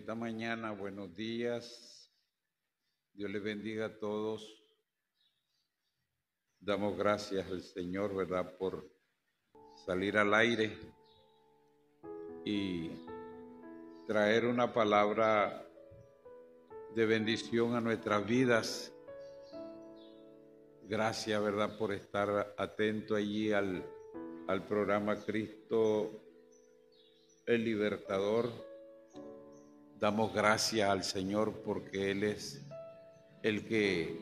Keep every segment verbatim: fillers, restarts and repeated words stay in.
esta mañana. Buenos días. Dios les bendiga a todos. Damos gracias al Señor, ¿verdad?, por salir al aire y traer una palabra de bendición a nuestras vidas. Gracias, ¿verdad?, por estar atento allí al, al programa Cristo el Libertador. Damos gracias al Señor porque Él es el que,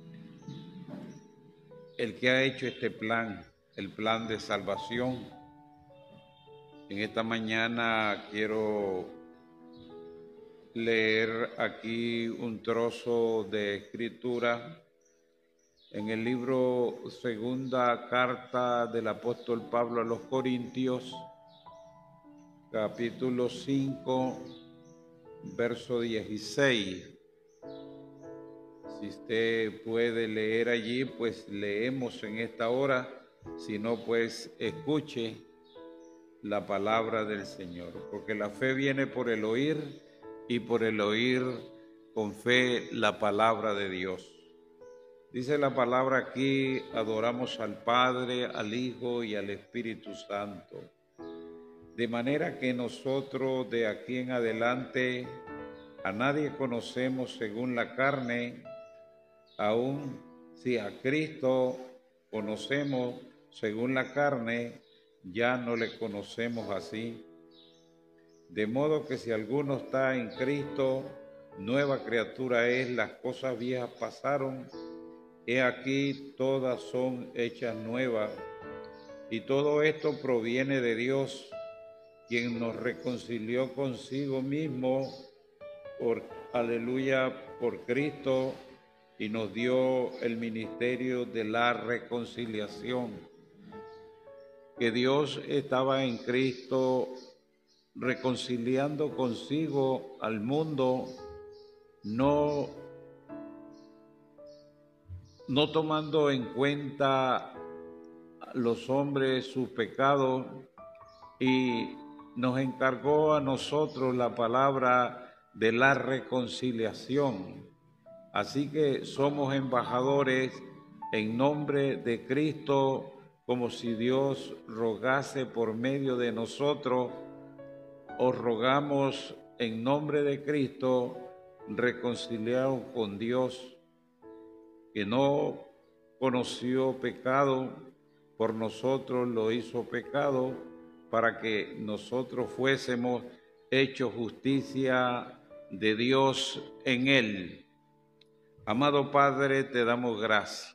el que ha hecho este plan, el plan de salvación. En esta mañana quiero leer aquí un trozo de escritura en el libro Segunda Carta del Apóstol Pablo a los Corintios, capítulo cinco, verso dieciséis. Si usted puede leer allí, pues leemos en esta hora. Si no, pues escuche la palabra del Señor. Porque la fe viene por el oír y por el oír con fe la palabra de Dios. Dice la palabra aquí: adoramos al Padre, al Hijo y al Espíritu Santo. De manera que nosotros de aquí en adelante a nadie conocemos según la carne, aun si a Cristo conocemos según la carne, ya no le conocemos así. De modo que si alguno está en Cristo, nueva criatura es, las cosas viejas pasaron, he aquí todas son hechas nuevas. Y todo esto proviene de Dios, quien nos reconcilió consigo mismo por, aleluya, por Cristo, y nos dio el ministerio de la reconciliación. Que Dios estaba en Cristo reconciliando consigo al mundo, no, no tomando en cuenta los hombres sus pecados, y nos encargó a nosotros la palabra de la reconciliación. Así que somos embajadores en nombre de Cristo, como si Dios rogase por medio de nosotros. Os rogamos en nombre de Cristo, reconciliados con Dios, que no conoció pecado, por nosotros lo hizo pecado, para que nosotros fuésemos hechos justicia de Dios en él. Amado Padre, te damos gracias.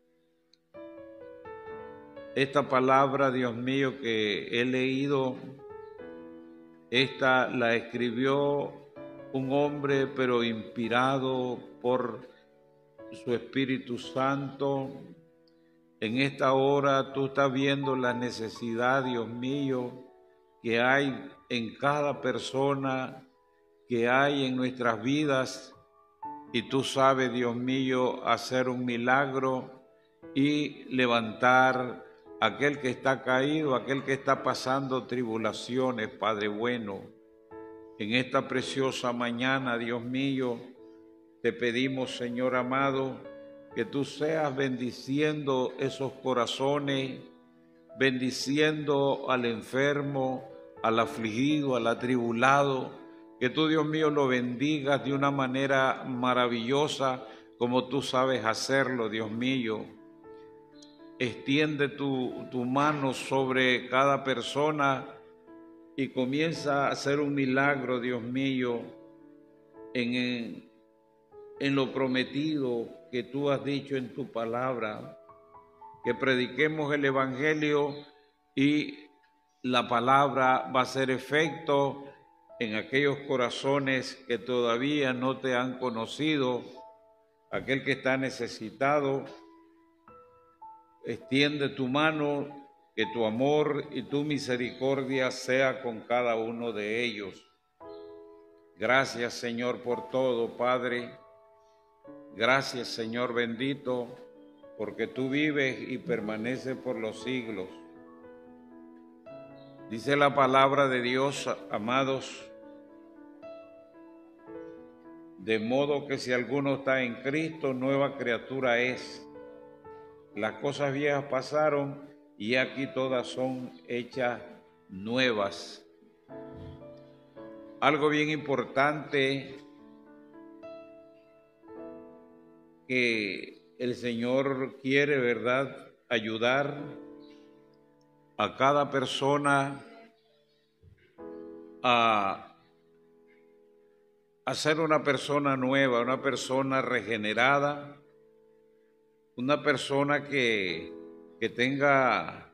Esta palabra, Dios mío, que he leído, esta la escribió un hombre, pero inspirado por su Espíritu Santo. En esta hora tú estás viendo la necesidad, Dios mío, que hay en cada persona, que hay en nuestras vidas. Y tú sabes, Dios mío, hacer un milagro y levantar a aquel que está caído, aquel que está pasando tribulaciones, Padre bueno. En esta preciosa mañana, Dios mío, te pedimos, Señor amado, que tú seas bendiciendo esos corazones, bendiciendo al enfermo, al afligido, al atribulado. Que tú, Dios mío, lo bendigas de una manera maravillosa, como tú sabes hacerlo, Dios mío. Extiende tu, tu mano sobre cada persona y comienza a hacer un milagro, Dios mío, en, en, en lo prometido que tú has dicho en tu palabra. Que prediquemos el Evangelio y la palabra va a hacer efecto en aquellos corazones que todavía no te han conocido. Aquel que está necesitado, extiende tu mano, que tu amor y tu misericordia sea con cada uno de ellos. Gracias, Señor, por todo, Padre. Gracias, Señor bendito, porque tú vives y permaneces por los siglos. Dice la palabra de Dios, amados, De modo que si alguno está en Cristo, nueva criatura es. Las cosas viejas pasaron y aquí todas son hechas nuevas. Algo bien importante que el Señor quiere, ¿verdad?, ayudar a cada persona a, a ser una persona nueva, una persona regenerada, una persona que, que tenga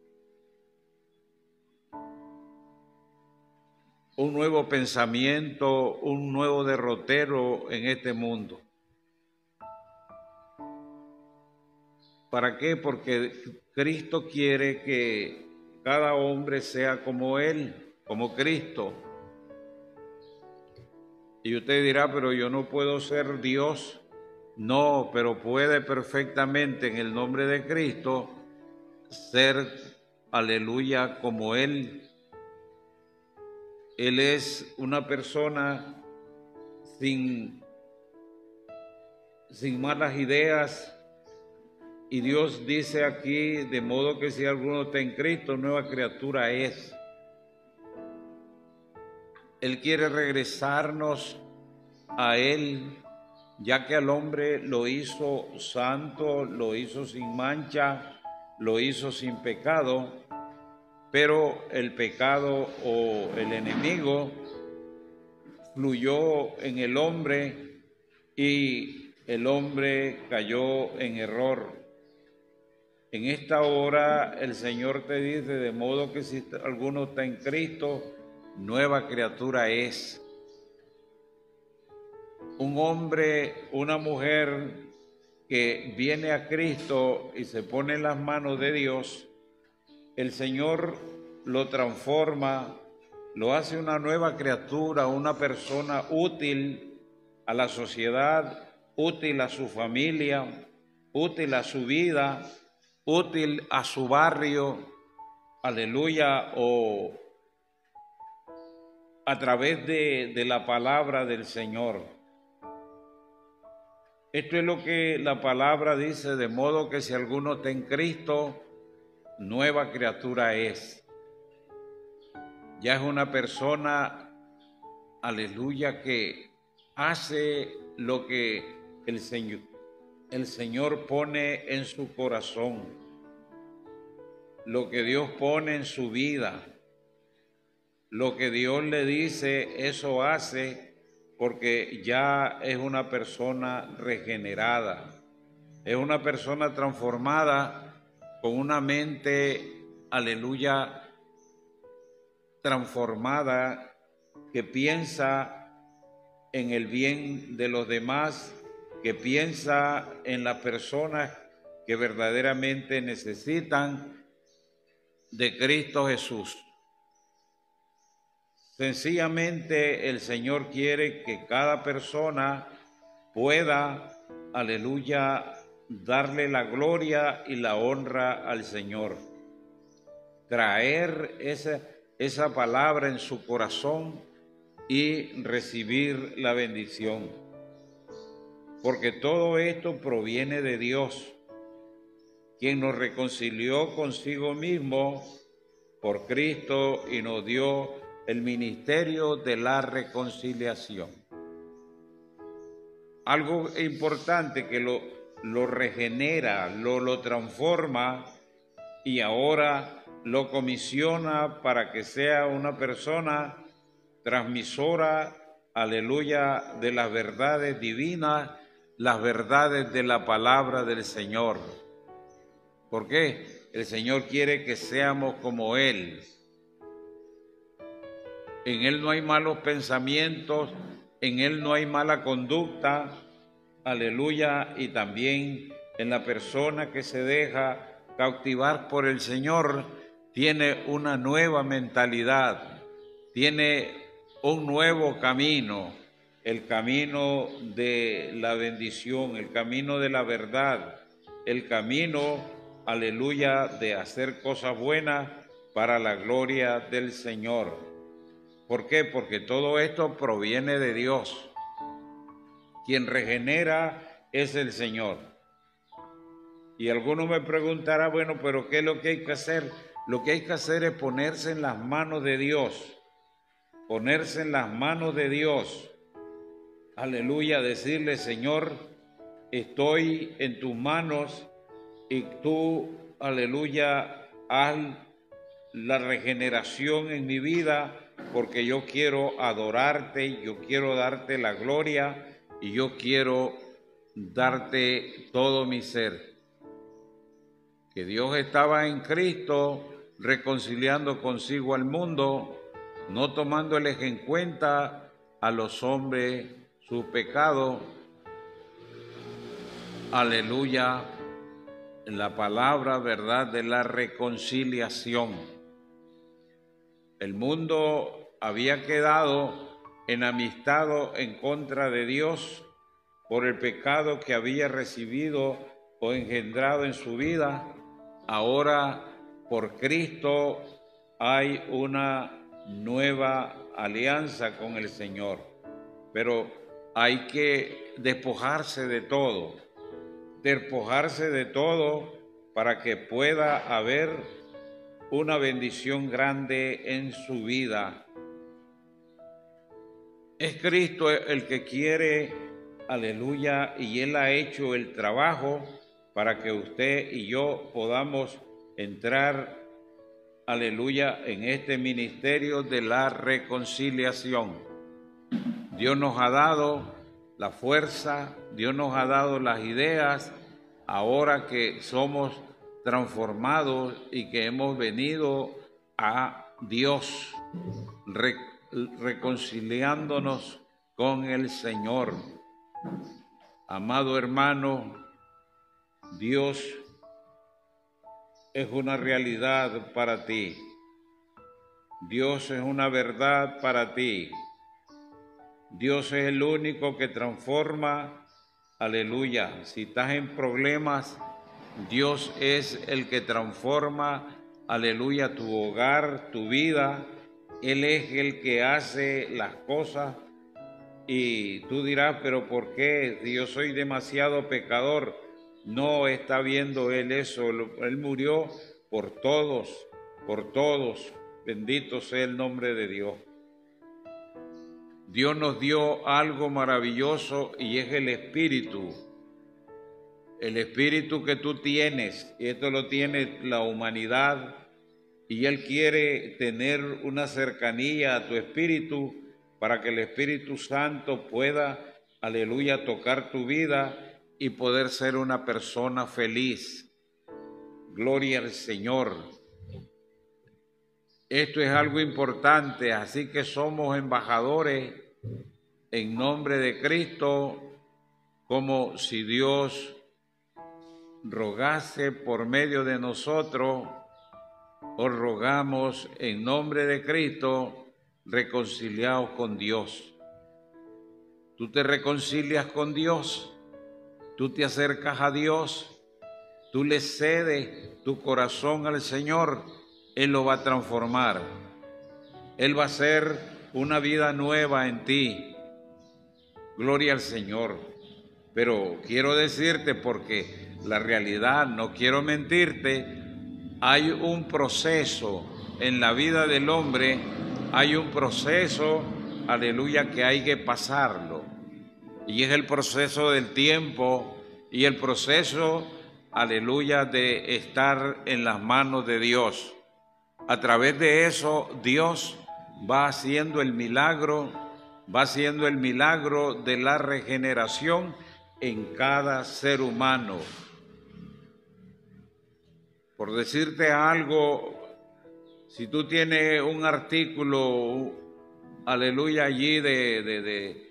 un nuevo pensamiento, un nuevo derrotero en este mundo. ¿Para qué? Porque Cristo quiere que cada hombre sea como Él, como Cristo. Y usted dirá, pero yo no puedo ser Dios. No, pero puede perfectamente en el nombre de Cristo ser, aleluya, como Él. Él es una persona sin, sin malas ideas. Y Dios dice aquí, de modo que si alguno está en Cristo, nueva criatura es. Él quiere regresarnos a Él, ya que al hombre lo hizo santo, lo hizo sin mancha, lo hizo sin pecado, pero el pecado o el enemigo fluyó en el hombre y el hombre cayó en error. En esta hora el Señor te dice, de modo que si alguno está en Cristo, nueva criatura es. Un hombre, una mujer que viene a Cristo y se pone en las manos de Dios, el Señor lo transforma, lo hace una nueva criatura, una persona útil a la sociedad, útil a su familia, útil a su vida, útil a su barrio, aleluya, o a través de, de la palabra del Señor. Esto es lo que la palabra dice, de modo que si alguno está en Cristo, nueva criatura es. Ya es una persona, aleluya, que hace lo que el Señor El Señor pone en su corazón, lo que Dios pone en su vida, lo que Dios le dice, eso hace, porque ya es una persona regenerada, es una persona transformada con una mente, aleluya, transformada, que piensa en el bien de los demás, que piensa en las personas que verdaderamente necesitan de Cristo Jesús. Sencillamente el Señor quiere que cada persona pueda, aleluya, darle la gloria y la honra al Señor. Traer esa, esa palabra en su corazón y recibir la bendición. Porque todo esto proviene de Dios, quien nos reconcilió consigo mismo por Cristo y nos dio el ministerio de la reconciliación. Algo importante que lo, lo regenera, lo, lo transforma y ahora lo comisiona para que sea una persona transmisora, aleluya, de las verdades divinas, las verdades de la palabra del Señor. ¿Por qué? El Señor quiere que seamos como Él. En Él no hay malos pensamientos, en Él no hay mala conducta, aleluya, y también en la persona que se deja cautivar por el Señor tiene una nueva mentalidad, tiene un nuevo camino. El camino de la bendición, el camino de la verdad, el camino, aleluya, de hacer cosas buenas para la gloria del Señor. ¿Por qué? Porque todo esto proviene de Dios. Quien regenera es el Señor. Y alguno me preguntará, bueno, pero ¿qué es lo que hay que hacer? Lo que hay que hacer es ponerse en las manos de Dios. Ponerse en las manos de Dios. Aleluya, decirle, Señor, estoy en tus manos y tú, aleluya, haz la regeneración en mi vida, porque yo quiero adorarte, yo quiero darte la gloria y yo quiero darte todo mi ser. Que Dios estaba en Cristo reconciliando consigo al mundo, no tomándoles en cuenta a los hombres sus pecados. Aleluya, la palabra, verdad, de la reconciliación. El mundo había quedado enemistado en contra de Dios por el pecado que había recibido o engendrado en su vida. Ahora, por Cristo, hay una nueva alianza con el Señor. Pero hay que despojarse de todo, despojarse de todo para que pueda haber una bendición grande en su vida. Es Cristo el que quiere, aleluya, y Él ha hecho el trabajo para que usted y yo podamos entrar, aleluya, en este ministerio de la reconciliación. Dios nos ha dado la fuerza, Dios nos ha dado las ideas, ahora que somos transformados y que hemos venido a Dios, re, reconciliándonos con el Señor. Amado hermano, Dios es una realidad para ti. Dios es una verdad para ti. Dios es el único que transforma. Aleluya. Si estás en problemas, Dios es el que transforma, aleluya, tu hogar, tu vida. Él es el que hace las cosas. Y tú dirás, pero ¿por qué? Si yo soy demasiado pecador. No está viendo Él eso. Él murió por todos, por todos. Bendito sea el nombre de Dios. Dios nos dio algo maravilloso y es el Espíritu. El Espíritu que tú tienes, y esto lo tiene la humanidad, y Él quiere tener una cercanía a tu espíritu para que el Espíritu Santo pueda, aleluya, tocar tu vida y poder ser una persona feliz. Gloria al Señor. Esto es algo importante, así que somos embajadores en nombre de Cristo, como si Dios rogase por medio de nosotros. Os rogamos en nombre de Cristo, reconciliaos con Dios. Tú te reconcilias con Dios, tú te acercas a Dios, tú le cedes tu corazón al Señor, Él lo va a transformar. Él va a hacer una vida nueva en ti. Gloria al Señor. Pero quiero decirte, porque la realidad, no quiero mentirte, hay un proceso en la vida del hombre, hay un proceso, aleluya, que hay que pasarlo. Y es el proceso del tiempo y el proceso, aleluya, de estar en las manos de Dios. A través de eso, Dios va haciendo el milagro, va haciendo el milagro de la regeneración en cada ser humano. Por decirte algo, si tú tienes un artículo, aleluya, allí de, de, de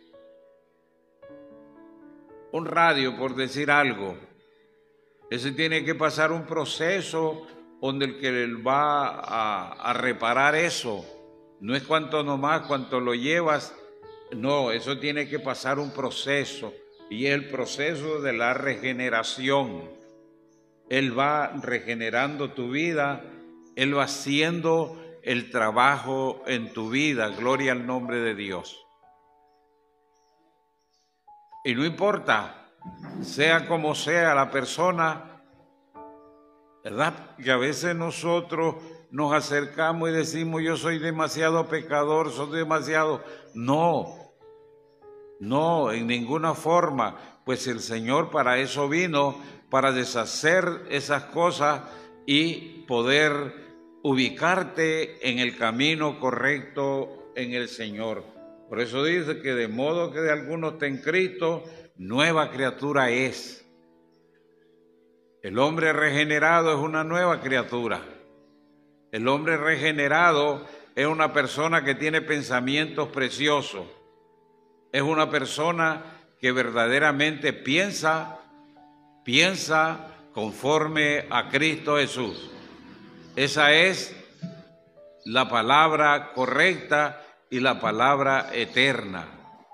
un radio, por decir algo, ese tiene que pasar un proceso donde el que va a, a reparar eso, no es cuanto nomás, cuanto lo llevas, no, eso tiene que pasar un proceso, y es el proceso de la regeneración. Él va regenerando tu vida, Él va haciendo el trabajo en tu vida. Gloria al nombre de Dios. Y no importa, sea como sea la persona, ¿verdad? Que a veces nosotros nos acercamos y decimos, yo soy demasiado pecador, soy demasiado... No, no, en ninguna forma, pues el Señor para eso vino, para deshacer esas cosas y poder ubicarte en el camino correcto en el Señor. Por eso dice que de modo que de alguno esté en Cristo, nueva criatura es. El hombre regenerado es una nueva criatura. El hombre regenerado es una persona que tiene pensamientos preciosos. Es una persona que verdaderamente piensa, piensa conforme a Cristo Jesús. Esa es la palabra correcta y la palabra eterna.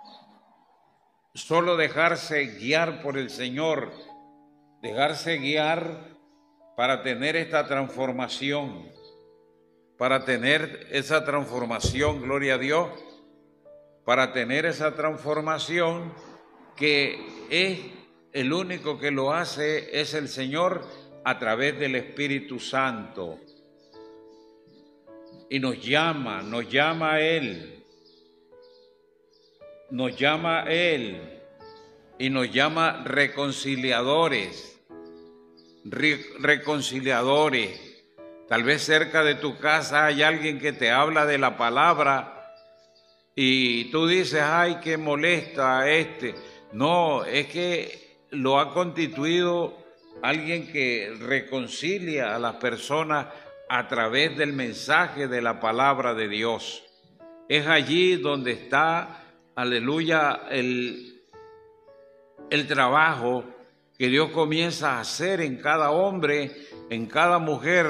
Solo dejarse guiar por el Señor, dejarse guiar para tener esta transformación, para tener esa transformación, gloria a Dios, para tener esa transformación que es el único que lo hace, es el Señor a través del Espíritu Santo. Y nos llama, nos llama a Él, nos llama a Él y nos llama reconciliadores, re reconciliadores. Tal vez cerca de tu casa hay alguien que te habla de la palabra y tú dices, ay, qué molesta a este. No, es que lo ha constituido alguien que reconcilia a las personas a través del mensaje de la palabra de Dios. Es allí donde está, aleluya, el, el trabajo que Dios comienza a hacer en cada hombre, en cada mujer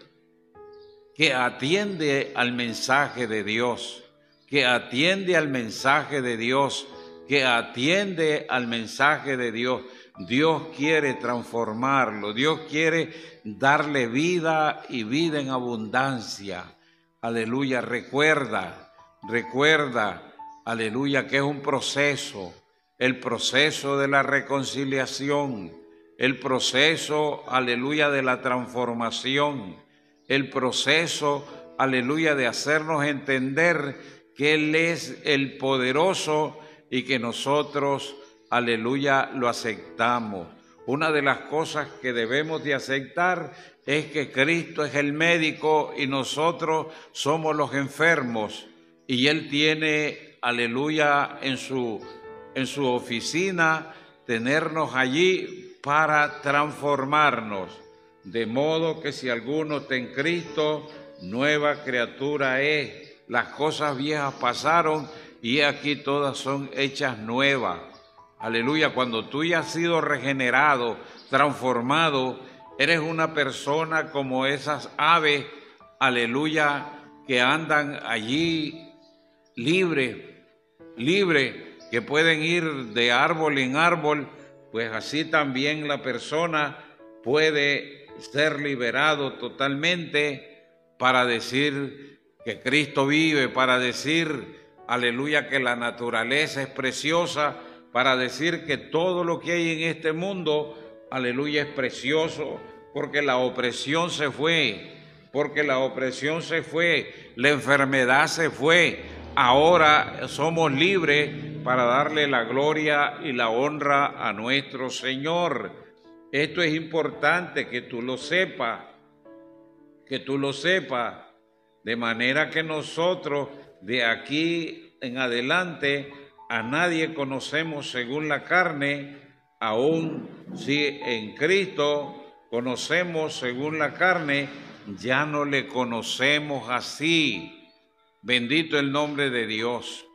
que atiende al mensaje de Dios, que atiende al mensaje de Dios, que atiende al mensaje de Dios. Dios quiere transformarlo, Dios quiere darle vida y vida en abundancia. Aleluya, recuerda, recuerda, aleluya, que es un proceso, el proceso de la reconciliación, el proceso, aleluya, de la transformación, el proceso, aleluya, de hacernos entender que Él es el poderoso y que nosotros, aleluya, lo aceptamos. Una de las cosas que debemos de aceptar es que Cristo es el médico y nosotros somos los enfermos. Y Él tiene, aleluya, en su, en su oficina, tenernos allí para transformarnos. De modo que si alguno está en Cristo, nueva criatura es. Las cosas viejas pasaron y aquí todas son hechas nuevas. Aleluya, cuando tú ya has sido regenerado, transformado, eres una persona como esas aves, aleluya, que andan allí libres, libres, que pueden ir de árbol en árbol, pues así también la persona puede ser liberado totalmente para decir que Cristo vive, para decir, aleluya, que la naturaleza es preciosa, para decir que todo lo que hay en este mundo, aleluya, es precioso, porque la opresión se fue, porque la opresión se fue, la enfermedad se fue. Ahora somos libres para darle la gloria y la honra a nuestro Señor. Esto es importante que tú lo sepas, que tú lo sepas, de manera que nosotros de aquí en adelante a nadie conocemos según la carne, aún si en Cristo conocemos según la carne, ya no le conocemos así. Bendito el nombre de Dios.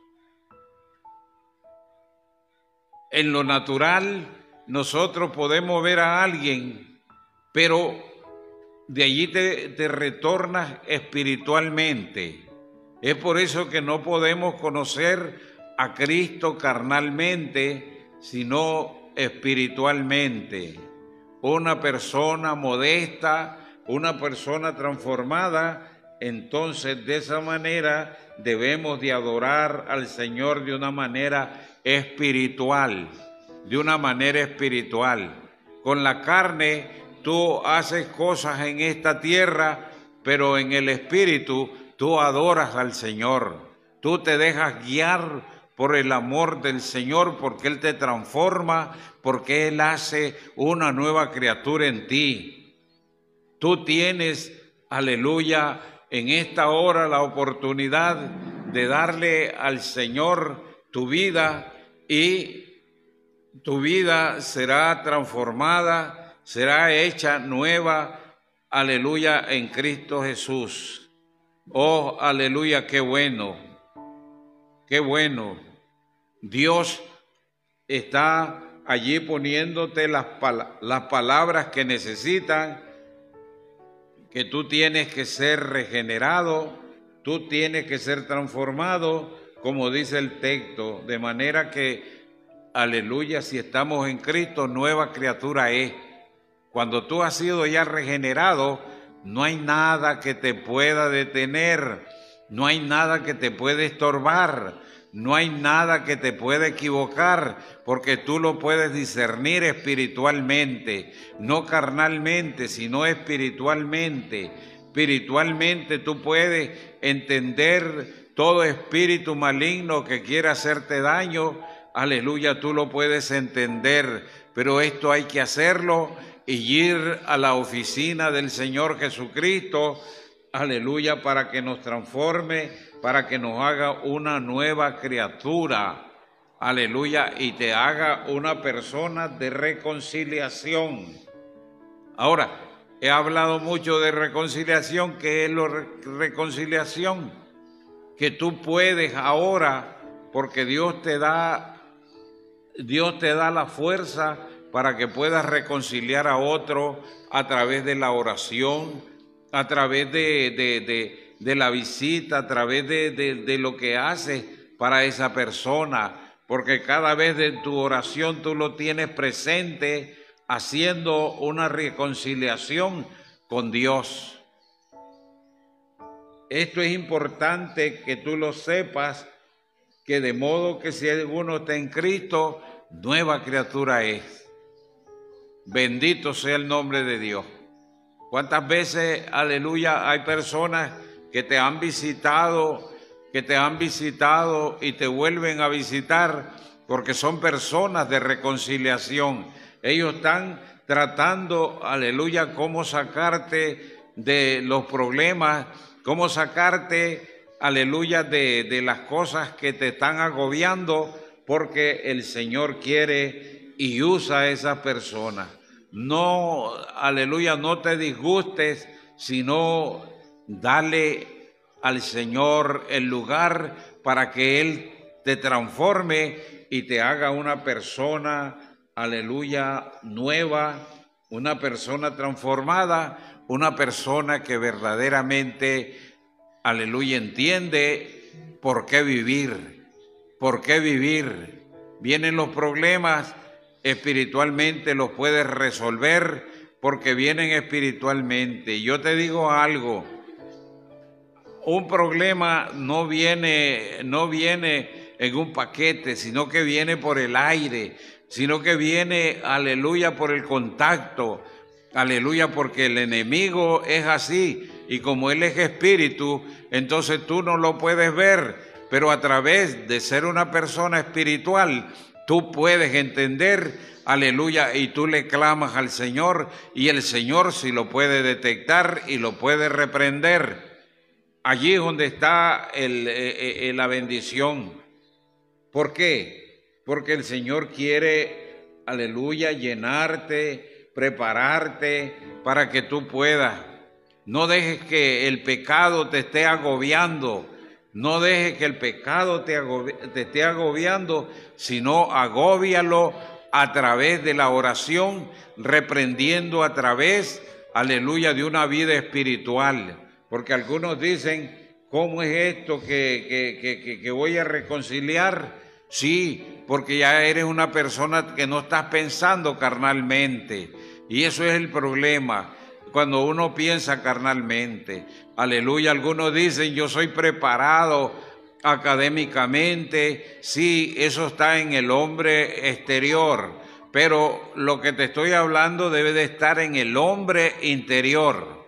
En lo natural, nosotros podemos ver a alguien, pero de allí te, te retornas espiritualmente. Es por eso que no podemos conocer a Cristo carnalmente, sino espiritualmente. Una persona modesta, una persona transformada, entonces de esa manera debemos de adorar al Señor de una manera espiritual. de una manera espiritual. Con la carne tú haces cosas en esta tierra, pero en el espíritu tú adoras al Señor. Tú te dejas guiar por el amor del Señor, porque Él te transforma, porque Él hace una nueva criatura en ti. Tú tienes, aleluya, en esta hora la oportunidad de darle al Señor tu vida, y tu vida será transformada, será hecha nueva, aleluya, en Cristo Jesús. Oh, aleluya, qué bueno, qué bueno. Dios está allí poniéndote las, pal- las palabras que necesitan, que tú tienes que ser regenerado, tú tienes que ser transformado, como dice el texto, de manera que, aleluya, si estamos en Cristo, nueva criatura es. Cuando tú has sido ya regenerado, no hay nada que te pueda detener, no hay nada que te pueda estorbar, no hay nada que te pueda equivocar, porque tú lo puedes discernir espiritualmente, no carnalmente, sino espiritualmente. Espiritualmente tú puedes entender todo espíritu maligno que quiera hacerte daño, aleluya, tú lo puedes entender, pero esto hay que hacerlo y ir a la oficina del Señor Jesucristo, aleluya, para que nos transforme, para que nos haga una nueva criatura, aleluya, y te haga una persona de reconciliación. Ahora, he hablado mucho de reconciliación. ¿Qué es la reconciliación? Que tú puedes ahora, porque Dios te da, Dios te da la fuerza para que puedas reconciliar a otro a través de la oración, a través de, de, de, de la visita, a través de, de, de lo que haces para esa persona, porque cada vez de tu oración tú lo tienes presente, haciendo una reconciliación con Dios. Esto es importante que tú lo sepas, que de modo que si alguno está en Cristo, nueva criatura es. Bendito sea el nombre de Dios. ¿Cuántas veces, aleluya, hay personas que te han visitado, que te han visitado y te vuelven a visitar porque son personas de reconciliación? Ellos están tratando, aleluya, cómo sacarte de los problemas, cómo sacarte, aleluya, de, de las cosas que te están agobiando, porque el Señor quiere y usa a esas personas. No, aleluya, no te disgustes, sino dale al Señor el lugar para que Él te transforme y te haga una persona, aleluya, nueva, una persona transformada, una persona que verdaderamente, aleluya, entiende por qué vivir, por qué vivir. Vienen los problemas, espiritualmente los puedes resolver porque vienen espiritualmente. Yo te digo algo, un problema no viene, no viene en un paquete, sino que viene por el aire, sino que viene, aleluya, por el contacto, aleluya, porque el enemigo es así, y como él es espíritu, entonces tú no lo puedes ver, pero a través de ser una persona espiritual, tú puedes entender, aleluya, y tú le clamas al Señor, y el Señor sí lo puede detectar y lo puede reprender. Allí es donde está el, eh, eh, la bendición. ¿Por qué? Porque el Señor quiere, aleluya, llenarte, prepararte para que tú puedas. No dejes que el pecado te esté agobiando. No dejes que el pecado te, agobi- te esté agobiando, sino agóbialo a través de la oración, reprendiendo a través, aleluya, de una vida espiritual. Porque algunos dicen, ¿cómo es esto que, que, que, que voy a reconciliar? Sí, porque ya eres una persona que no estás pensando carnalmente. Y eso es el problema, cuando uno piensa carnalmente. Aleluya, algunos dicen, yo soy preparado académicamente, sí, eso está en el hombre exterior, pero lo que te estoy hablando debe de estar en el hombre interior.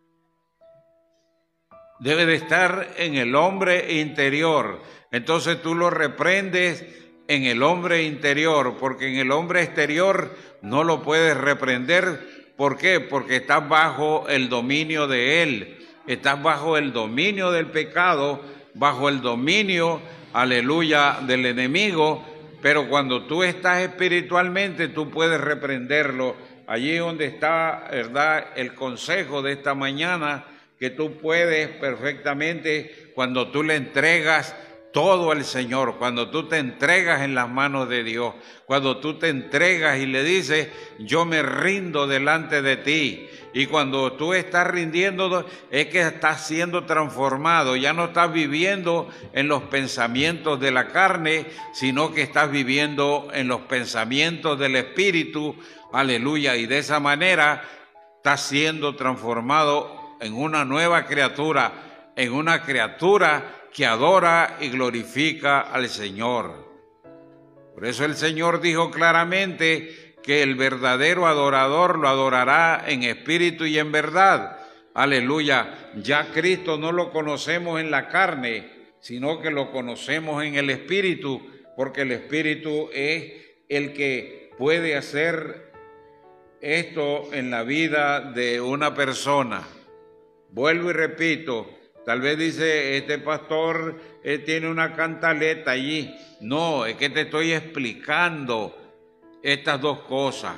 Debe de estar en el hombre interior. Entonces tú lo reprendes en el hombre interior, porque en el hombre exterior no lo puedes reprender. ¿Por qué? Porque estás bajo el dominio de él. Estás bajo el dominio del pecado, bajo el dominio, aleluya, del enemigo. Pero cuando tú estás espiritualmente, tú puedes reprenderlo. Allí donde está, ¿verdad?, el consejo de esta mañana, que tú puedes perfectamente, cuando tú le entregas todo al Señor, cuando tú te entregas en las manos de Dios, cuando tú te entregas y le dices, yo me rindo delante de ti. Y cuando tú estás rindiendo, es que estás siendo transformado, ya no estás viviendo en los pensamientos de la carne, sino que estás viviendo en los pensamientos del Espíritu, aleluya, y de esa manera estás siendo transformado en una nueva criatura, en una criatura que adora y glorifica al Señor. Por eso el Señor dijo claramente que el verdadero adorador lo adorará en espíritu y en verdad. Aleluya. Ya Cristo no lo conocemos en la carne, sino que lo conocemos en el espíritu, porque el espíritu es el que puede hacer esto en la vida de una persona. Vuelvo y repito, tal vez dice, este pastor eh, tiene una cantaleta allí. No, es que te estoy explicando estas dos cosas.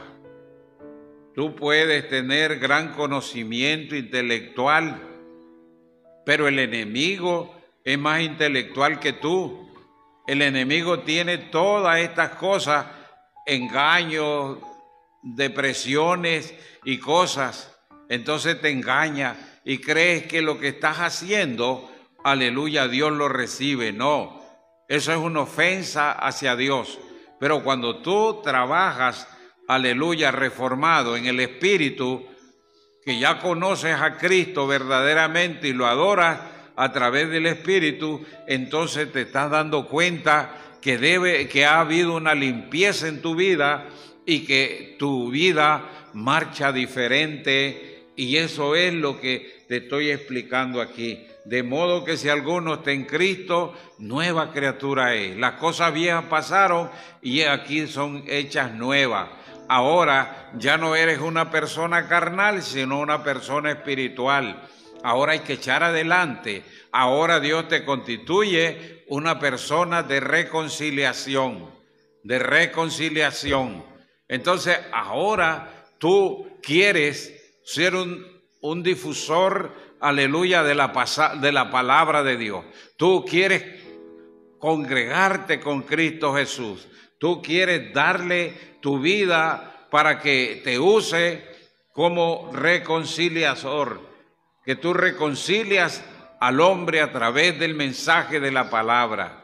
Tú puedes tener gran conocimiento intelectual, pero el enemigo es más intelectual que tú. El enemigo tiene todas estas cosas, engaños, depresiones y cosas. Entonces te engaña y crees que lo que estás haciendo, aleluya, Dios lo recibe. No, eso es una ofensa hacia Dios. Pero cuando tú trabajas, aleluya, reformado en el Espíritu, que ya conoces a Cristo verdaderamente y lo adoras a través del Espíritu, entonces te estás dando cuenta que debe, que ha habido una limpieza en tu vida y que tu vida marcha diferente. Y eso es lo que te estoy explicando aquí. De modo que si alguno está en Cristo, nueva criatura es. Las cosas viejas pasaron y aquí son hechas nuevas. Ahora ya no eres una persona carnal, sino una persona espiritual. Ahora hay que echar adelante. Ahora Dios te constituye una persona de reconciliación, de reconciliación. Entonces ahora tú quieres ser un, un difusor, aleluya, de la, de la palabra de Dios. Tú quieres congregarte con Cristo Jesús. Tú quieres darle tu vida para que te use como reconciliador, que tú reconcilias al hombre a través del mensaje de la palabra.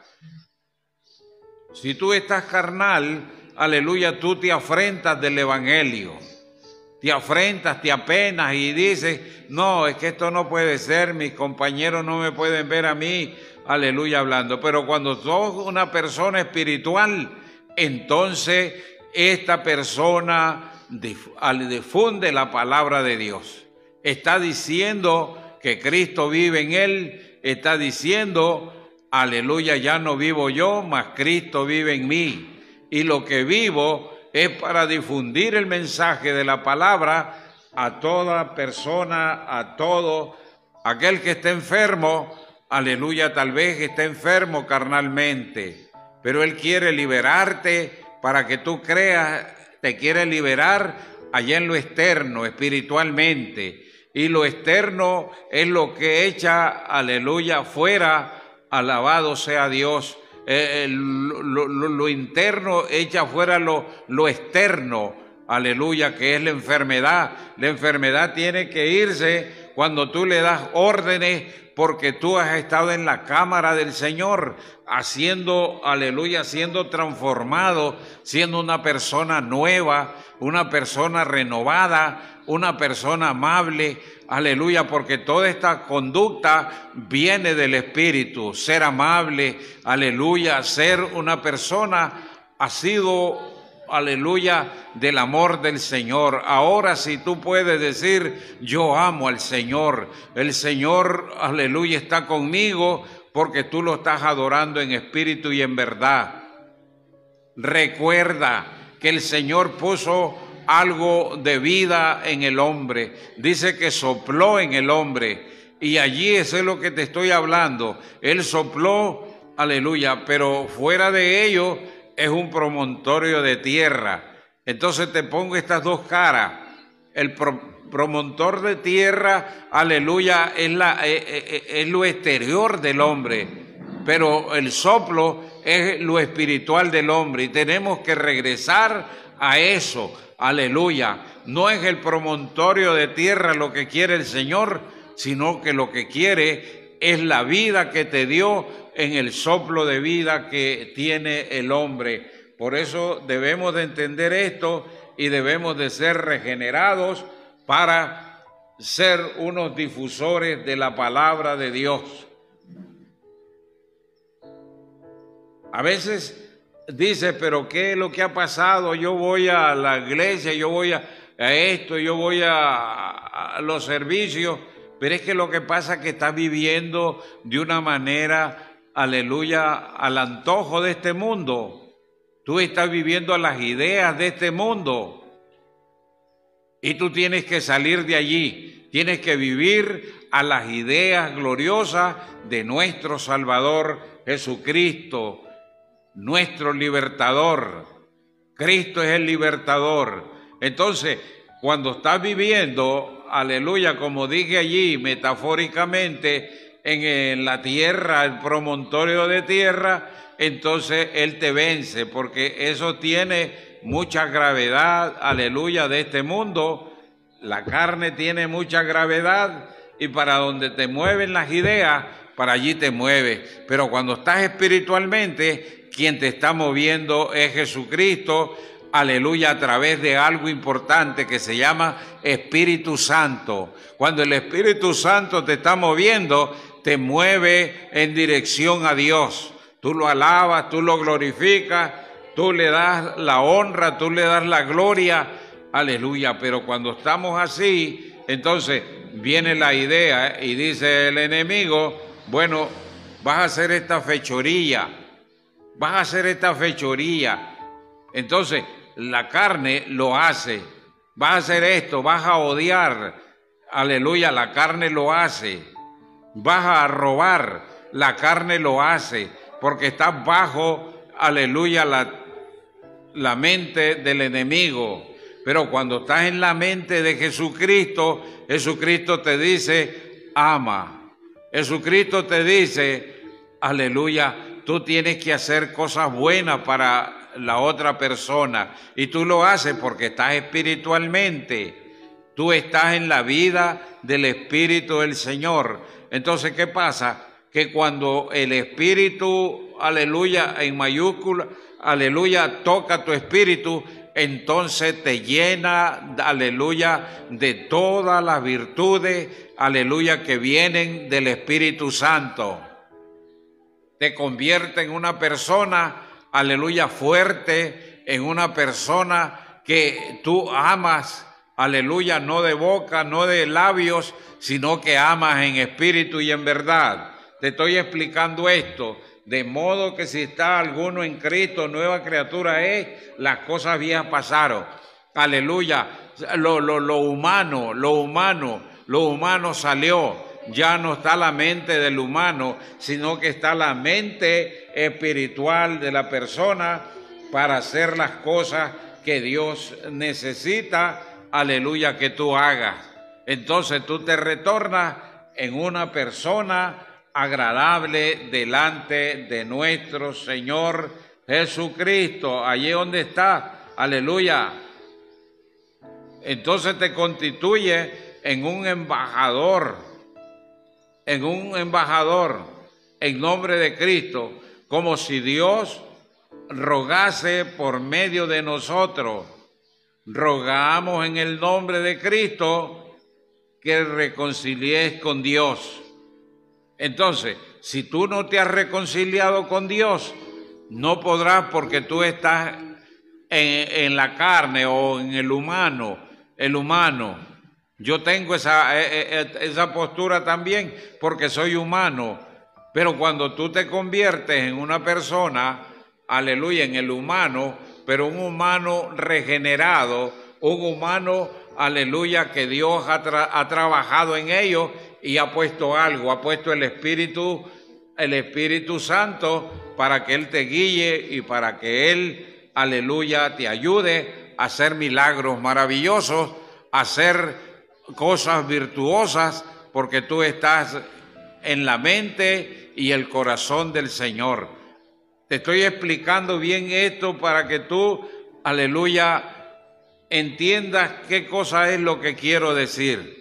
Si tú estás carnal, aleluya, tú te afrentas del evangelio. Te afrentas, te apenas y dices, no, es que esto no puede ser, mis compañeros no me pueden ver a mí, aleluya, hablando. Pero cuando sos una persona espiritual, entonces esta persona difunde la palabra de Dios. Está diciendo que Cristo vive en él, está diciendo, aleluya, ya no vivo yo, mas Cristo vive en mí. Y lo que vivo es para difundir el mensaje de la palabra a toda persona, a todo aquel que esté enfermo, aleluya, tal vez esté enfermo carnalmente, pero Él quiere liberarte para que tú creas, te quiere liberar allá en lo externo, espiritualmente, y lo externo es lo que echa, aleluya, fuera, alabado sea Dios. Eh, lo, lo, lo interno echa fuera lo, lo externo, aleluya, que es la enfermedad. La enfermedad tiene que irse cuando tú le das órdenes, porque tú has estado en la cámara del Señor, haciendo, aleluya, siendo transformado, siendo una persona nueva, una persona renovada, una persona amable, Aleluya, porque toda esta conducta viene del Espíritu. Ser amable, aleluya, ser una persona ha sido, aleluya, del amor del Señor. Ahora si tú puedes decir, yo amo al Señor, el Señor, aleluya, está conmigo porque tú lo estás adorando en espíritu y en verdad. Recuerda que el Señor puso algo de vida en el hombre. Dice que sopló en el hombre. Y allí eso es lo que te estoy hablando. Él sopló, aleluya, pero fuera de ello es un promontorio de tierra. Entonces te pongo estas dos caras. El pro, promontor de tierra, aleluya, es, la, es, es, es lo exterior del hombre. Pero el soplo es lo espiritual del hombre. Y tenemos que regresar a eso. Aleluya, no es el promontorio de tierra lo que quiere el Señor, sino que lo que quiere es la vida que te dio en el soplo de vida que tiene el hombre. Por eso debemos de entender esto y debemos de ser regenerados para ser unos difusores de la palabra de Dios. A veces dice, pero ¿qué es lo que ha pasado? Yo voy a la iglesia, yo voy a, a esto, yo voy a, a los servicios, pero es que lo que pasa es que está viviendo de una manera, aleluya, al antojo de este mundo. Tú estás viviendo a las ideas de este mundo y tú tienes que salir de allí, tienes que vivir a las ideas gloriosas de nuestro Salvador Jesucristo, nuestro libertador. Cristo es el libertador. Entonces, cuando estás viviendo, aleluya, como dije allí, metafóricamente, en, en la tierra, el promontorio de tierra, entonces Él te vence, porque eso tiene mucha gravedad, aleluya, de este mundo. La carne tiene mucha gravedad y para donde te mueven las ideas, para allí te mueve. Pero cuando estás espiritualmente, quien te está moviendo es Jesucristo, aleluya, a través de algo importante que se llama Espíritu Santo. Cuando el Espíritu Santo te está moviendo, te mueve en dirección a Dios. Tú lo alabas, tú lo glorificas, tú le das la honra, tú le das la gloria, aleluya. Pero cuando estamos así, entonces viene la idea y dice el enemigo, bueno, vas a hacer esta fechoría, vas a hacer esta fechoría. Entonces la carne lo hace, vas a hacer esto, vas a odiar, aleluya, la carne lo hace. Vas a robar, la carne lo hace, porque estás bajo, aleluya, la, la mente del enemigo. Pero cuando estás en la mente de Jesucristo, Jesucristo te dice, ama. Jesucristo te dice, aleluya, tú tienes que hacer cosas buenas para la otra persona. Y tú lo haces porque estás espiritualmente. Tú estás en la vida del Espíritu del Señor. Entonces, ¿qué pasa? Que cuando el Espíritu, aleluya, en mayúscula, aleluya, toca tu espíritu, entonces te llena, aleluya, de todas las virtudes, aleluya, que vienen del Espíritu Santo. Te convierte en una persona, aleluya, fuerte, en una persona que tú amas, aleluya, no de boca, no de labios, sino que amas en espíritu y en verdad. Te estoy explicando esto, de modo que si está alguno en Cristo, nueva criatura es, las cosas viejas pasaron. Aleluya, lo, lo, lo humano, lo humano, lo humano salió. Ya no está la mente del humano, sino que está la mente espiritual de la persona para hacer las cosas que Dios necesita, aleluya, que tú hagas. Entonces tú te retornas en una persona agradable delante de nuestro Señor Jesucristo, allí donde está, aleluya. Entonces te constituye en un embajador, en un embajador en nombre de Cristo, como si Dios rogase por medio de nosotros. Rogamos en el nombre de Cristo que reconcilies con Dios. Entonces, si tú no te has reconciliado con Dios, no podrás, porque tú estás en, en la carne o en el humano, el humano. Yo tengo esa, esa postura también porque soy humano, pero cuando tú te conviertes en una persona, aleluya, en el humano, pero un humano regenerado, un humano, aleluya, que Dios ha, tra ha trabajado en ellos y ha puesto algo, ha puesto el Espíritu, el Espíritu Santo para que Él te guíe y para que Él, aleluya, te ayude a hacer milagros maravillosos, a hacer cosas virtuosas, porque tú estás en la mente y el corazón del Señor. Te estoy explicando bien esto para que tú, aleluya, entiendas qué cosa es lo que quiero decir.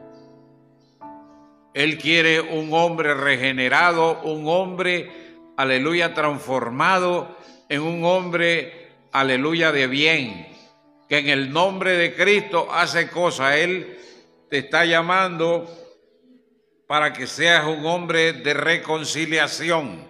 Él quiere un hombre regenerado, un hombre, aleluya, transformado en un hombre, aleluya, de bien, que en el nombre de Cristo hace cosas. Él te está llamando para que seas un hombre de reconciliación.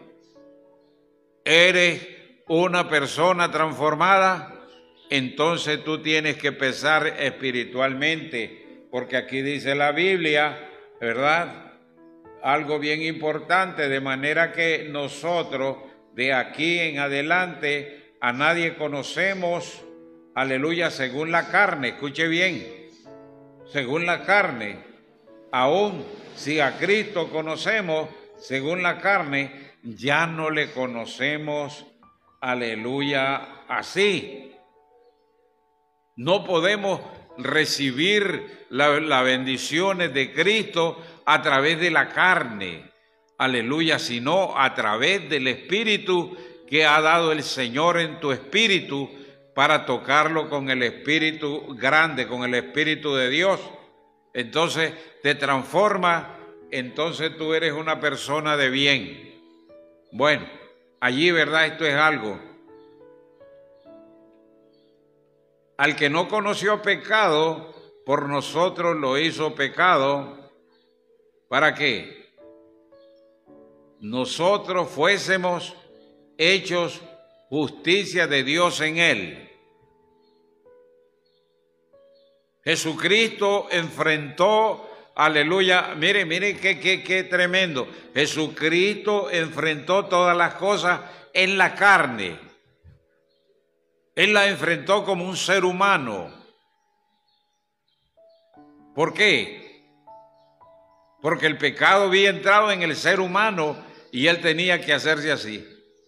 Eres una persona transformada, entonces tú tienes que pensar espiritualmente, porque aquí dice la Biblia, ¿verdad? Algo bien importante, de manera que nosotros de aquí en adelante a nadie conocemos, aleluya, según la carne. Escuche bien, según la carne. Aún si a Cristo conocemos según la carne, ya no le conocemos, aleluya, así. No podemos recibir las la bendiciones de Cristo a través de la carne, aleluya, sino a través del Espíritu que ha dado el Señor en tu espíritu, para tocarlo con el Espíritu grande, con el Espíritu de Dios. Entonces te transforma, entonces tú eres una persona de bien. Bueno, allí, ¿verdad? Esto es algo. Al que no conoció pecado, por nosotros lo hizo pecado. ¿Para qué? Nosotros fuésemos hechos justicia de Dios en él. Jesucristo enfrentó, aleluya, mire, mire qué, qué, qué tremendo. Jesucristo enfrentó todas las cosas en la carne. Él la enfrentó como un ser humano. ¿Por qué? Porque el pecado había entrado en el ser humano y él tenía que hacerse así.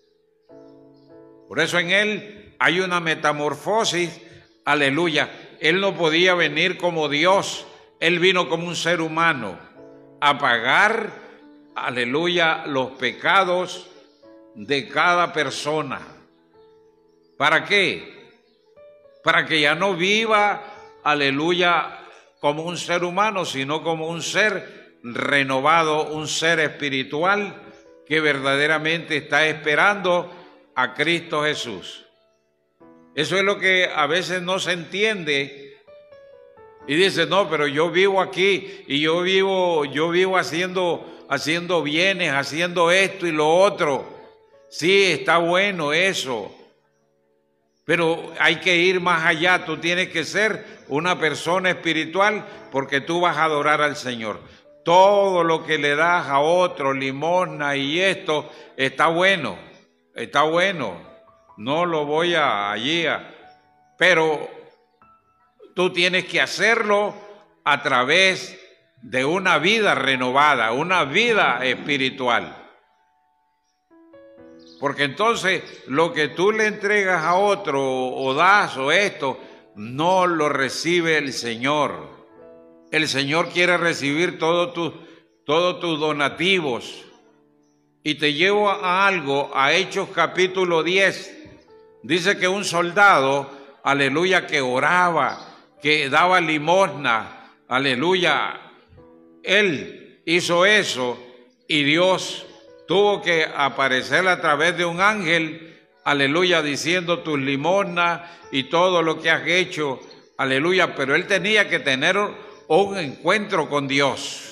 Por eso en él hay una metamorfosis, aleluya. Él no podía venir como Dios, él vino como un ser humano a pagar, aleluya, los pecados de cada persona. ¿Para qué? Para que ya no viva, aleluya, como un ser humano, sino como un ser renovado, un ser espiritual que verdaderamente está esperando a Cristo Jesús. Eso es lo que a veces no se entiende y dice, no, pero yo vivo aquí y yo vivo, yo vivo haciendo, haciendo bienes, haciendo esto y lo otro. Sí, está bueno eso, pero hay que ir más allá. Tú tienes que ser una persona espiritual porque tú vas a adorar al Señor. Todo lo que le das a otro, limosna y esto, está bueno, está bueno. No lo voy a allí, a, pero tú tienes que hacerlo a través de una vida renovada, una vida espiritual. Porque entonces lo que tú le entregas a otro o das o esto, no lo recibe el Señor. El Señor quiere recibir todos tus todos tus donativos. Y te llevo a algo, a Hechos capítulo diez. Dice que un soldado, aleluya, que oraba, que daba limosna, aleluya, él hizo eso y Dios tuvo que aparecer a través de un ángel, aleluya, diciendo tus limosnas y todo lo que has hecho, aleluya, pero él tenía que tener un encuentro con Dios.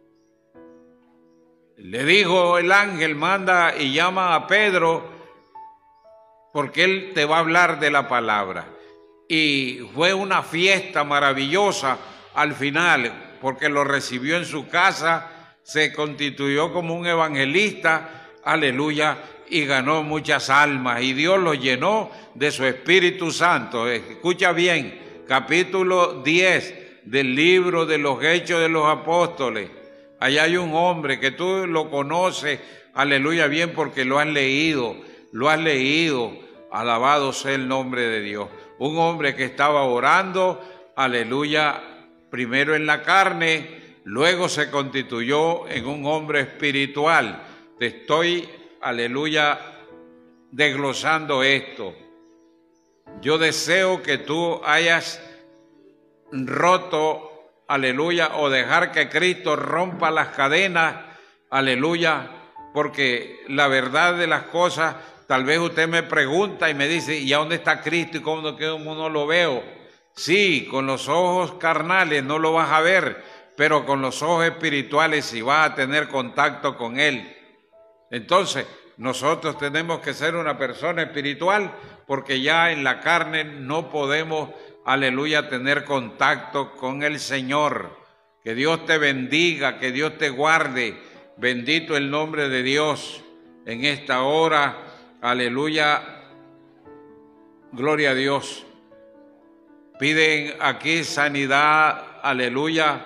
Le dijo el ángel, manda y llama a Pedro, porque él te va a hablar de la palabra. Y fue una fiesta maravillosa al final, porque lo recibió en su casa, se constituyó como un evangelista, aleluya, y ganó muchas almas, y Dios lo llenó de su Espíritu Santo. Escucha bien, capítulo diez del libro de los Hechos de los Apóstoles. Allá hay un hombre que tú lo conoces, aleluya, bien, porque lo has leído, lo has leído, alabado sea el nombre de Dios. Un hombre que estaba orando, aleluya, primero en la carne, luego se constituyó en un hombre espiritual. Te estoy, aleluya, desglosando esto. Yo deseo que tú hayas roto, aleluya, o dejar que Cristo rompa las cadenas, aleluya, porque la verdad de las cosas, tal vez usted me pregunta y me dice, ¿y a dónde está Cristo y cómo no lo veo? Sí, con los ojos carnales no lo vas a ver, pero con los ojos espirituales sí vas a tener contacto con Él. Entonces, nosotros tenemos que ser una persona espiritual, porque ya en la carne no podemos, aleluya, tener contacto con el Señor. Que Dios te bendiga, que Dios te guarde. Bendito el nombre de Dios en esta hora. Aleluya, gloria a Dios. Piden aquí sanidad, aleluya,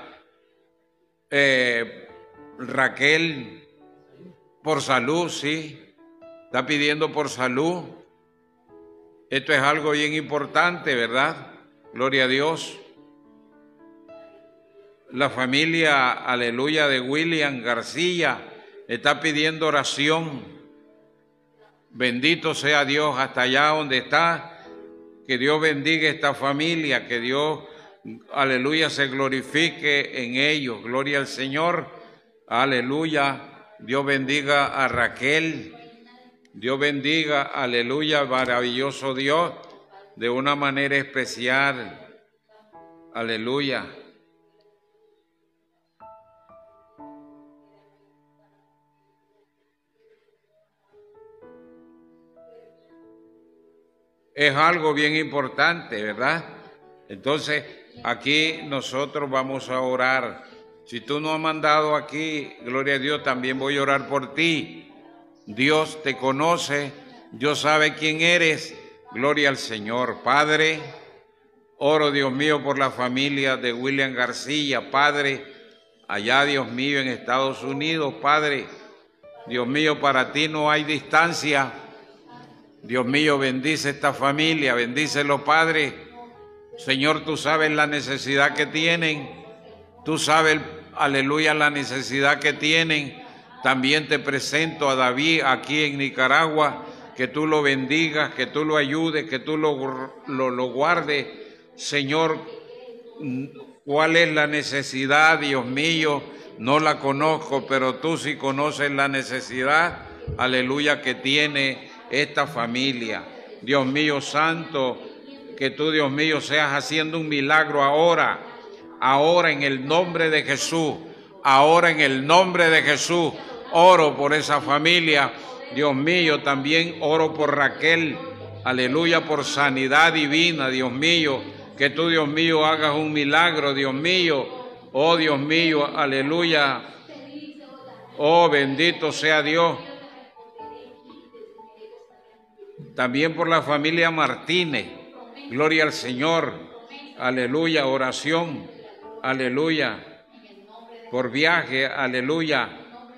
eh, Raquel, por salud, sí, está pidiendo por salud. Esto es algo bien importante, ¿verdad? Gloria a Dios. La familia, aleluya, de William García está pidiendo oración. Bendito sea Dios hasta allá donde está. Que Dios bendiga esta familia, que Dios, aleluya, se glorifique en ellos. Gloria al Señor, aleluya. Dios bendiga a Raquel. Dios bendiga, aleluya, maravilloso Dios, de una manera especial. Aleluya. Es algo bien importante, ¿verdad? Entonces, aquí nosotros vamos a orar. Si tú no has mandado aquí, gloria a Dios, también voy a orar por ti. Dios te conoce, Dios sabe quién eres. Gloria al Señor. Padre, oro, Dios mío, por la familia de William García. Padre, allá, Dios mío, en Estados Unidos. Padre, Dios mío, para ti no hay distancia. Dios mío, bendice esta familia, bendícelo, Padre. Señor, tú sabes la necesidad que tienen, tú sabes, aleluya, la necesidad que tienen. También te presento a David aquí en Nicaragua, que tú lo bendigas, que tú lo ayudes, que tú lo, lo, lo guardes. Señor, ¿cuál es la necesidad, Dios mío? No la conozco, pero tú sí conoces la necesidad, aleluya, que tiene esta familia. Dios mío santo, que tú, Dios mío, seas haciendo un milagro ahora, ahora en el nombre de Jesús, ahora en el nombre de Jesús, oro por esa familia. Dios mío, también oro por Raquel, aleluya, por sanidad divina, Dios mío, que tú, Dios mío, hagas un milagro, Dios mío, oh Dios mío, aleluya, oh bendito sea Dios. También por la familia Martínez, gloria al Señor, aleluya, oración, aleluya, por viaje, aleluya,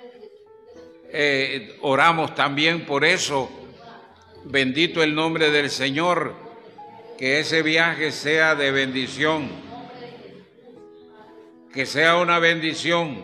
eh, oramos también por eso, bendito el nombre del Señor, que ese viaje sea de bendición, que sea una bendición,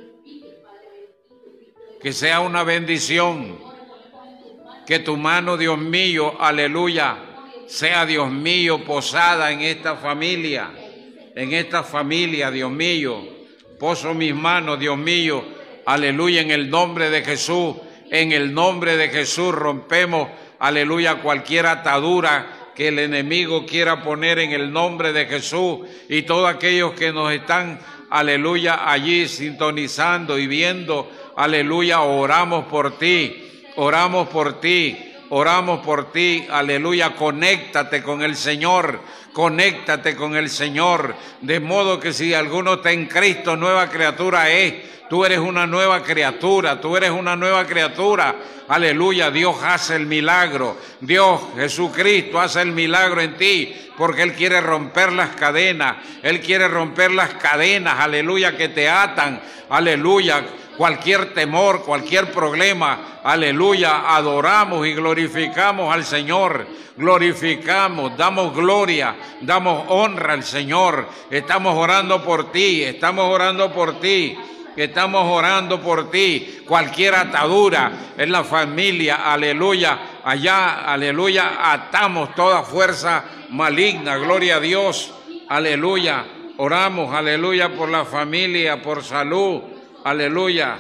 que sea una bendición. Que tu mano, Dios mío, aleluya, sea, Dios mío, posada en esta familia, en esta familia, Dios mío. Poso mis manos, Dios mío, aleluya, en el nombre de Jesús, en el nombre de Jesús rompemos, aleluya, cualquier atadura que el enemigo quiera poner en el nombre de Jesús. Y todos aquellos que nos están, aleluya, allí sintonizando y viendo, aleluya, oramos por ti, oramos por ti. Oramos por ti, aleluya, conéctate con el Señor, conéctate con el Señor, de modo que si alguno está en Cristo, nueva criatura es. Tú eres una nueva criatura, tú eres una nueva criatura, aleluya. Dios hace el milagro, Dios, Jesucristo hace el milagro en ti, porque Él quiere romper las cadenas, Él quiere romper las cadenas, aleluya, que te atan, aleluya. Cualquier temor, cualquier problema, aleluya, adoramos y glorificamos al Señor, glorificamos, damos gloria, damos honra al Señor. Estamos orando por ti, estamos orando por ti, estamos orando por ti. Cualquier atadura en la familia, aleluya, allá, aleluya, atamos toda fuerza maligna, gloria a Dios, aleluya. Oramos, aleluya, por la familia, por salud. Aleluya.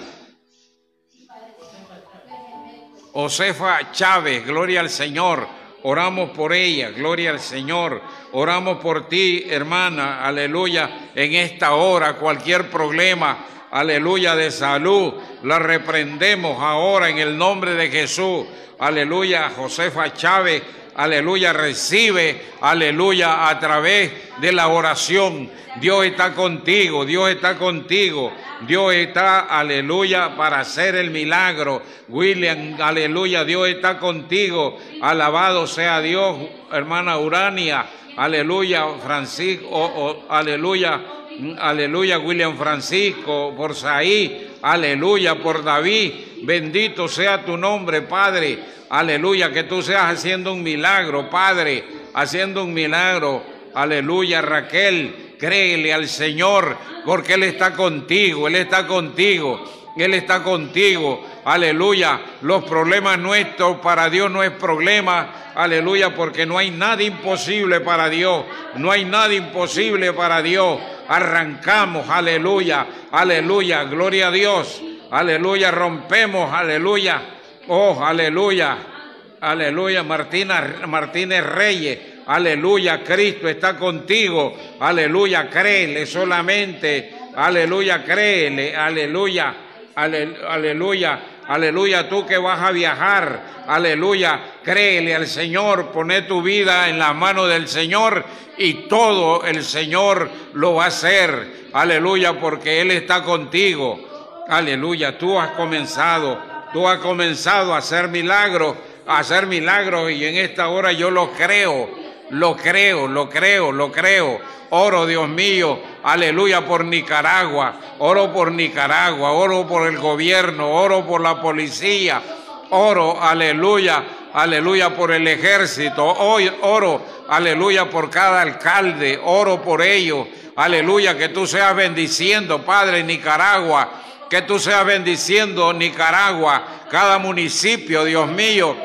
Josefa Chávez, gloria al Señor. Oramos por ella, gloria al Señor. Oramos por ti, hermana, aleluya. En esta hora, cualquier problema, aleluya, de salud, la reprendemos ahora en el nombre de Jesús. Aleluya, Josefa Chávez, aleluya, recibe, aleluya, a través de la oración. Dios está contigo, Dios está contigo. Dios está, aleluya, para hacer el milagro. William, aleluya, Dios está contigo. Alabado sea Dios, hermana Urania, aleluya, Francisco, oh, oh, aleluya, aleluya, William Francisco, por Saí, aleluya, por David. Bendito sea tu nombre, Padre. Aleluya, que tú seas haciendo un milagro, Padre, haciendo un milagro. Aleluya, Raquel. Créele al Señor, porque Él está contigo, Él está contigo, Él está contigo, aleluya. Los problemas nuestros para Dios no es problema, aleluya, porque no hay nada imposible para Dios, no hay nada imposible para Dios. Arrancamos, aleluya, aleluya, gloria a Dios, aleluya, rompemos, aleluya, oh, aleluya, aleluya, Martina, Martínez Reyes. Aleluya, Cristo está contigo, aleluya, créele solamente, aleluya, créele, aleluya, ale, aleluya, aleluya, tú que vas a viajar, aleluya, créele al Señor, poné tu vida en la mano del Señor y todo el Señor lo va a hacer, aleluya, porque Él está contigo, aleluya. Tú has comenzado, tú has comenzado a hacer milagros, a hacer milagros y en esta hora yo lo creo. Lo creo, lo creo, lo creo. Oro, Dios mío, aleluya, por Nicaragua. Oro por Nicaragua, oro por el gobierno, oro por la policía. Oro, aleluya, aleluya, por el ejército. Hoy oro, aleluya, por cada alcalde. Oro por ellos. Aleluya, que tú seas bendiciendo, Padre, Nicaragua. Que tú seas bendiciendo Nicaragua. Cada municipio, Dios mío.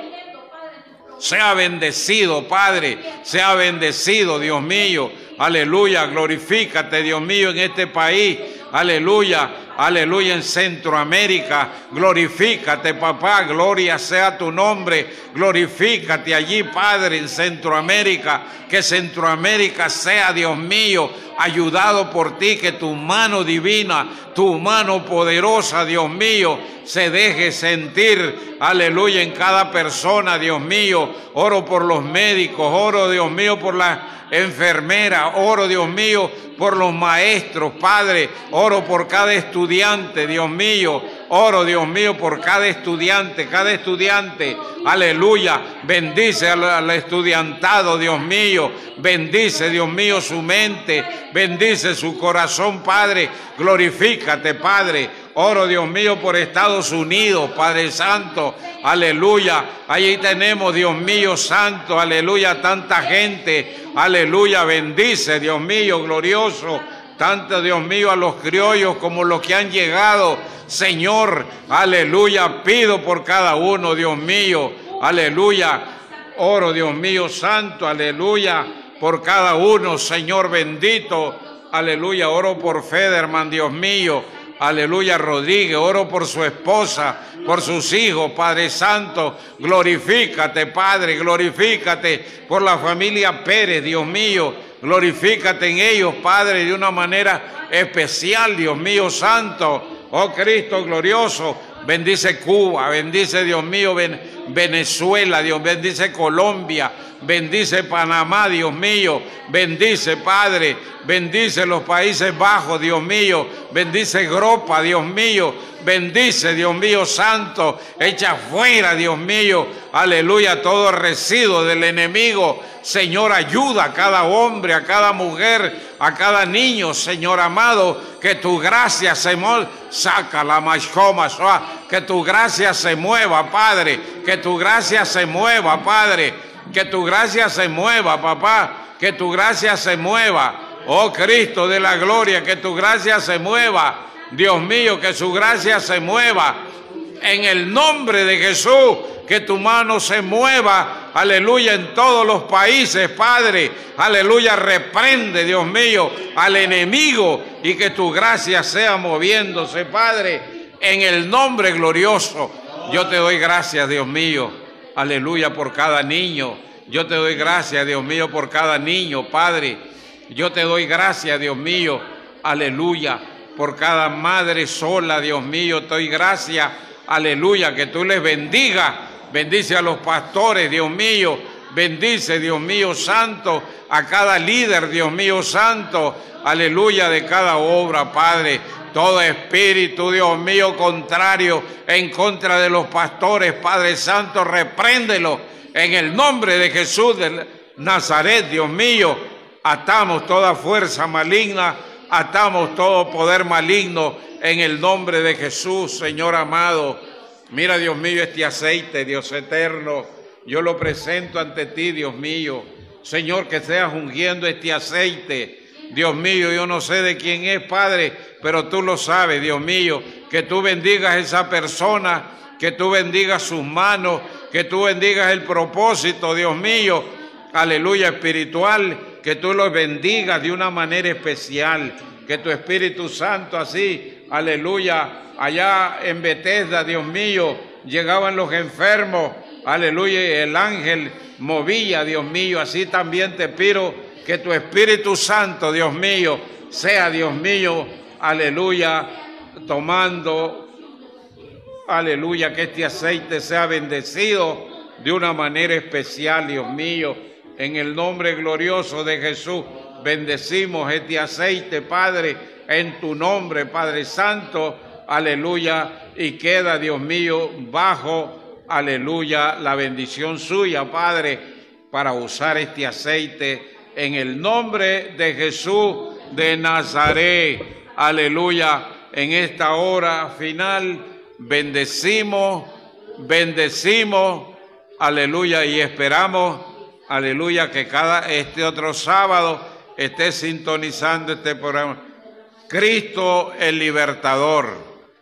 Sea bendecido, Padre, sea bendecido, Dios mío, aleluya, glorifícate, Dios mío, en este país, aleluya, aleluya, en Centroamérica, glorifícate, papá, gloria sea tu nombre, glorifícate allí, Padre, en Centroamérica, que Centroamérica sea, Dios mío, ayudado por ti, que tu mano divina, tu mano poderosa, Dios mío, se deje sentir, aleluya, en cada persona, Dios mío. Oro por los médicos, oro, Dios mío, por las enfermeras, oro, Dios mío, por los maestros, Padre, oro por cada estudiante, Dios mío, oro, Dios mío, por cada estudiante, cada estudiante, aleluya, bendice al, al estudiantado, Dios mío, bendice, Dios mío, su mente, bendice su corazón, Padre, glorifícate, Padre. Oro, Dios mío, por Estados Unidos, Padre Santo, aleluya. Allí tenemos, Dios mío, santo, aleluya, tanta gente, aleluya, bendice, Dios mío, glorioso, tanto, Dios mío, a los criollos como los que han llegado, Señor, aleluya, pido por cada uno, Dios mío, aleluya. Oro, Dios mío, santo, aleluya, por cada uno, Señor bendito, aleluya. Oro por Federman, Dios mío, aleluya, Rodríguez, oro por su esposa, por sus hijos, Padre Santo. Glorifícate, Padre, glorifícate por la familia Pérez, Dios mío. Glorifícate en ellos, Padre, de una manera especial, Dios mío santo. Oh Cristo glorioso, bendice Cuba, bendice, Dios mío, Venezuela, Dios, bendice Colombia, bendice Panamá, Dios mío, bendice, Padre, bendice los Países Bajos, Dios mío, bendice Europa, Dios mío, bendice, Dios mío santo, echa fuera, Dios mío, aleluya, todo residuo del enemigo. Señor, ayuda a cada hombre, a cada mujer, a cada niño, Señor amado, que tu gracia se mueva, saca la mashoma, que tu gracia se mueva, Padre, que tu gracia se mueva, Padre, que tu gracia se mueva, papá, que tu gracia se mueva, oh Cristo de la gloria, que tu gracia se mueva, Dios mío, que su gracia se mueva, en el nombre de Jesús. Que tu mano se mueva, aleluya, en todos los países, Padre, aleluya, reprende, Dios mío, al enemigo y que tu gracia sea moviéndose, Padre, en el nombre glorioso. Yo te doy gracias, Dios mío, aleluya, por cada niño. Yo te doy gracias, Dios mío, por cada niño, Padre. Yo te doy gracias, Dios mío, aleluya, por cada madre sola, Dios mío, te doy gracias, aleluya, que tú les bendigas. Bendice a los pastores, Dios mío. Bendice, Dios mío santo, a cada líder, Dios mío santo. Aleluya, de cada obra, Padre. Todo espíritu, Dios mío, contrario en contra de los pastores, Padre Santo, repréndelo en el nombre de Jesús de Nazaret, Dios mío. Atamos toda fuerza maligna, atamos todo poder maligno en el nombre de Jesús, Señor amado. Mira, Dios mío, este aceite, Dios eterno, yo lo presento ante ti, Dios mío. Señor, que seas ungiendo este aceite. Dios mío, yo no sé de quién es, Padre, pero tú lo sabes, Dios mío. Que tú bendigas a esa persona, que tú bendigas sus manos, que tú bendigas el propósito, Dios mío, aleluya, espiritual, que tú los bendigas de una manera especial. Que tu Espíritu Santo así, aleluya, allá en Betesda, Dios mío, llegaban los enfermos, aleluya, y el ángel movía, Dios mío. Así también te pido que tu Espíritu Santo, Dios mío, sea, Dios mío, aleluya, tomando, aleluya, que este aceite sea bendecido de una manera especial, Dios mío, en el nombre glorioso de Jesús. Bendecimos este aceite, Padre, en tu nombre, Padre Santo, aleluya, y queda, Dios mío, bajo, aleluya, la bendición suya, Padre, para usar este aceite en el nombre de Jesús de Nazaret, aleluya. En esta hora final, bendecimos, bendecimos, aleluya, y esperamos, aleluya, que cada este otro sábado esté sintonizando este programa. Cristo el libertador,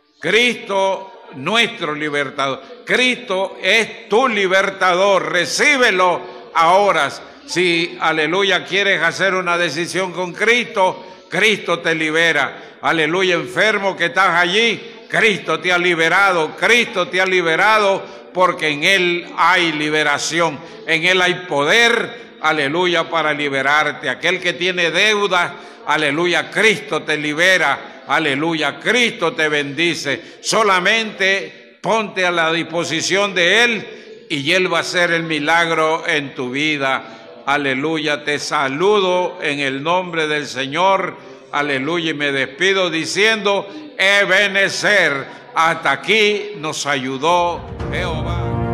Cristo nuestro libertador, Cristo es tu libertador, recíbelo ahora. Si, aleluya, quieres hacer una decisión con Cristo, Cristo te libera. Aleluya, enfermo que estás allí, Cristo te ha liberado, Cristo te ha liberado, porque en Él hay liberación, en Él hay poder, aleluya, para liberarte. Aquel que tiene deudas, aleluya, Cristo te libera, aleluya, Cristo te bendice. Solamente ponte a la disposición de Él y Él va a hacer el milagro en tu vida. Aleluya, te saludo en el nombre del Señor, aleluya, y me despido diciendo, Ebenezer, hasta aquí nos ayudó Jehová.